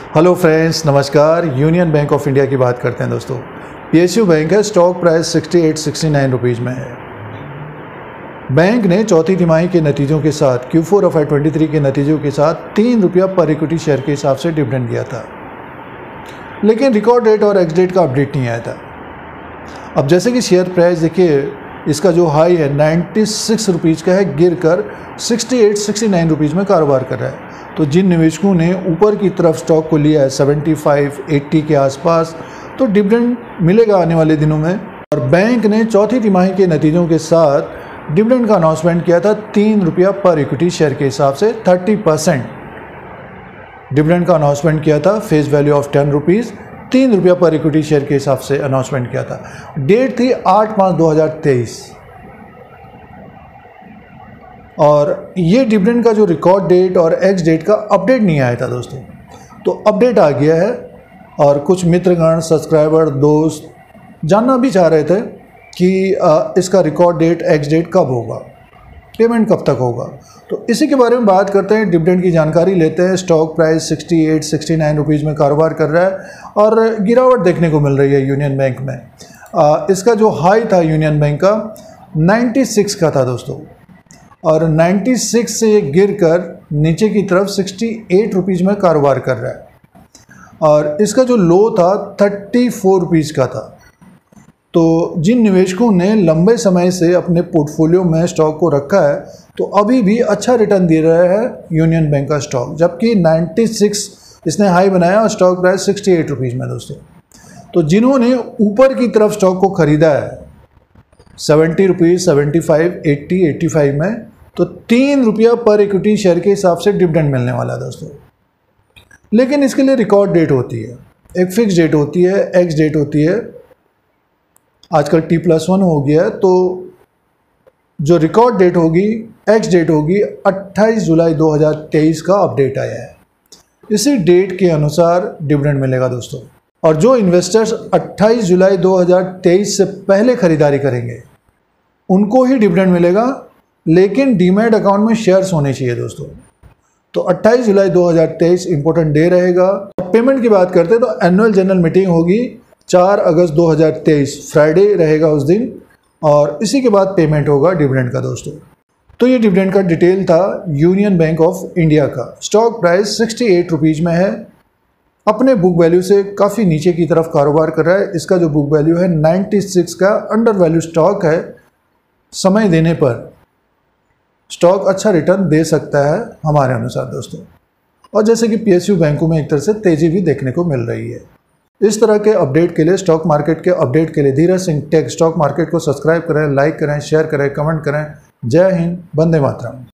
Hello friends, नमस्कार। Union bank of India की बात करते हैं दोस्तों। पीएसयू बैंक है, स्टॉक प्राइस 68-69 रुपीज़ में है। बैंक ने चौथी तिमाही के नतीजों के साथ Q4 FY 23 के नतीजों के साथ 3 रुपया पर इक्विटी शेयर के हिसाब से डिविडेंड दिया था, लेकिन रिकॉर्ड डेट और एक्स डेट का अपडेट नहीं आया था। अब जैसे कि शेयर प्राइस देखिए, इसका जो हाई है 96 रुपीज़ का है, गिर कर 68-69 रुपीज़ में कारोबार कर रहा है। तो जिन निवेशकों ने ऊपर की तरफ स्टॉक को लिया है 75-80 के आसपास, तो डिविडेंड मिलेगा आने वाले दिनों में। और बैंक ने चौथी तिमाही के नतीजों के साथ डिविडेंड का अनाउंसमेंट किया था 3 रुपया पर इक्विटी शेयर के हिसाब से 30% डिविडेंड का अनाउंसमेंट किया था। फेस वैल्यू ऑफ 10 रुपीज़, 3 रुपया पर इक्विटी शेयर के हिसाब से अनाउंसमेंट किया था। डेट थी 8/5/2023 और ये डिविडेंड का जो रिकॉर्ड डेट और एक्स डेट का अपडेट नहीं आया था दोस्तों। तो अपडेट आ गया है और कुछ मित्रगण, सब्सक्राइबर, दोस्त जानना भी चाह रहे थे कि इसका रिकॉर्ड डेट, एक्स डेट कब होगा, पेमेंट कब तक होगा। तो इसी के बारे में बात करते हैं, डिविडेंड की जानकारी लेते हैं। स्टॉक प्राइस 68-69 रुपीज़ में कारोबार कर रहा है और गिरावट देखने को मिल रही है यूनियन बैंक में। इसका जो हाई था यूनियन बैंक का 96 का था दोस्तों, और 96 से ये गिर कर नीचे की तरफ 68 रुपीज़ में कारोबार कर रहा है और इसका जो लो था 34 रुपीज़ का था। तो जिन निवेशकों ने लंबे समय से अपने पोर्टफोलियो में स्टॉक को रखा है, तो अभी भी अच्छा रिटर्न दे रहा है यूनियन बैंक का स्टॉक, जबकि 96 इसने हाई बनाया और स्टॉक प्राइस 68 रुपीज़ में दोस्तों। तो जिन्होंने ऊपर की तरफ स्टॉक को ख़रीदा है 70 रुपीज़, 75, 80, 85 में, तो 3 रुपया पर इक्विटी शेयर के हिसाब से डिविडेंड मिलने वाला है दोस्तों। लेकिन इसके लिए रिकॉर्ड डेट होती है, एक फिक्स डेट होती है, एक्स डेट होती है। आजकल T+1 हो गया है, तो जो रिकॉर्ड डेट होगी, एक्स डेट होगी, 28 जुलाई 2023 का अपडेट आया है। इसी डेट के अनुसार डिविडेंड मिलेगा दोस्तों। और जो इन्वेस्टर्स 28 जुलाई 2023 से पहले खरीदारी करेंगे उनको ही डिविडेंड मिलेगा, लेकिन डीमैट अकाउंट में शेयर्स होने चाहिए दोस्तों। तो 28 जुलाई 2023 इंपॉर्टेंट डे रहेगा। पेमेंट की बात करते हैं तो एनुअल जनरल मीटिंग होगी 4 अगस्त 2023, फ्राइडे रहेगा उस दिन, और इसी के बाद पेमेंट होगा डिविडेंड का दोस्तों। तो ये डिविडेंड का डिटेल था यूनियन बैंक ऑफ इंडिया का। स्टॉक प्राइस 68 रुपीज़ में है, अपने बुक वैल्यू से काफ़ी नीचे की तरफ कारोबार कर रहा है। इसका जो बुक वैल्यू है 96 का अंडर वैल्यू स्टॉक है। समय देने पर स्टॉक अच्छा रिटर्न दे सकता है हमारे अनुसार दोस्तों। और जैसे कि पीएसयू बैंकों में एक तरह से तेज़ी भी देखने को मिल रही है। इस तरह के अपडेट के लिए, स्टॉक मार्केट के अपडेट के लिए Dheeraj Singh tech stock market को सब्सक्राइब करें, लाइक करें, शेयर करें, कमेंट करें। जय हिंद, वंदे मातरम।